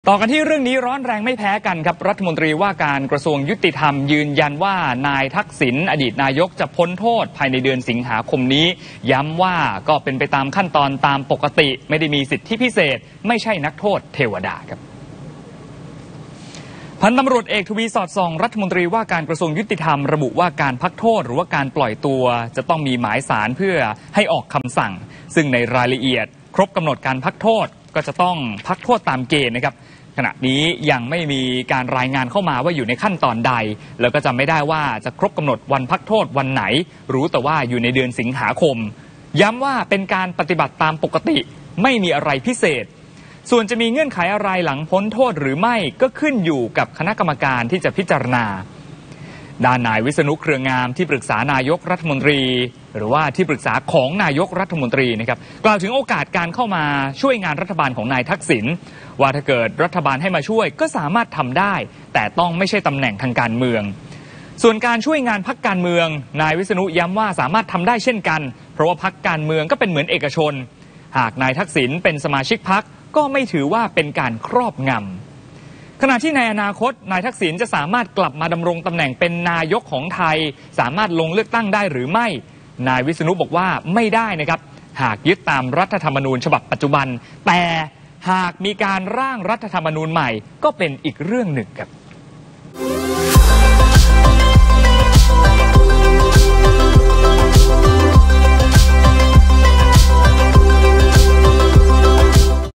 ต่อกันที่เรื่องนี้ร้อนแรงไม่แพ้กันครับรัฐมนตรีว่าการกระทรวงยุติธรรมยืนยันว่านายทักษิณอดีตนายกจะพ้นโทษภายในเดือนสิงหาคมนี้ย้ำว่าก็เป็นไปตามขั้นตอนตามปกติไม่ได้มีสิทธิพิเศษไม่ใช่นักโทษเทวดาครับพันตำรวจเอกทวีสอดส่องรัฐมนตรีว่าการกระทรวงยุติธรรมระบุว่าการพักโทษหรือว่าการปล่อยตัวจะต้องมีหมายศาลเพื่อให้ออกคำสั่งซึ่งในรายละเอียดครบกำหนดการพักโทษก็จะต้องพักโทษตามเกณฑ์นะครับขณะนี้ยังไม่มีการรายงานเข้ามาว่าอยู่ในขั้นตอนใดแล้วก็จำไม่ได้ว่าจะครบกำหนดวันพักโทษวันไหนรู้แต่ว่าอยู่ในเดือนสิงหาคมย้ำว่าเป็นการปฏิบัติตามปกติไม่มีอะไรพิเศษส่วนจะมีเงื่อนไขอะไรหลังพ้นโทษหรือไม่ก็ขึ้นอยู่กับคณะกรรมการที่จะพิจารณาด้านนายวิษณุเครืองามที่ปรึกษานายกรัฐมนตรีหรือว่าที่ปรึกษาของนายกรัฐมนตรีนะครับกล่าวถึงโอกาสการเข้ามาช่วยงานรัฐบาลของนายทักษิณว่าถ้าเกิดรัฐบาลให้มาช่วยก็สามารถทำได้แต่ต้องไม่ใช่ตำแหน่งทางการเมืองส่วนการช่วยงานพรรคการเมืองนายวิษณุย้ำว่าสามารถทำได้เช่นกันเพราะว่าพรรคการเมืองก็เป็นเหมือนเอกชนหากนายทักษิณเป็นสมาชิกพรรคก็ไม่ถือว่าเป็นการครอบงำขณะที่ในอนาคตนายทักษิณจะสามารถกลับมาดำรงตำแหน่งเป็นนายกของไทยสามารถลงเลือกตั้งได้หรือไม่นายวิษณุบอกว่าไม่ได้นะครับหากยึดตามรัฐธรรมนูญฉบับปัจจุบันแต่หากมีการร่างรัฐธรรมนูญใหม่ก็เป็นอีกเรื่องหนึ่งครับ